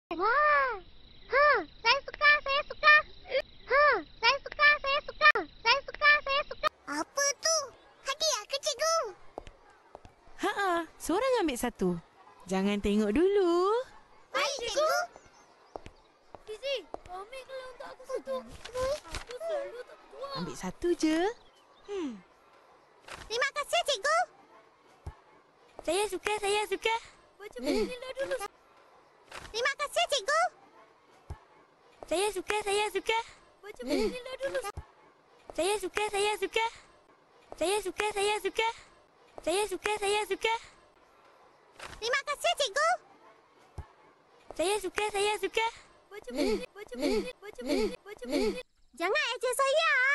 Wah. Saya suka, saya suka. Saya suka, saya suka. Saya suka, saya suka. Apa tu? Hadiah ke cikgu? Seorang ambil satu. Jangan tengok dulu. Baik, cikgu. Fizi, ambil kalau untuk aku satu. Aku selalu tak bertuah. Ambil satu je. Terima kasih, cikgu. Saya suka. Baca bismillah dulu. Terima kasih, cikgu. Saya suka. Baca bismillah dulu. Saya suka. Saya suka. Terima kasih, cikgu. Saya suka. Baca bismillah. Jangan ejek saya.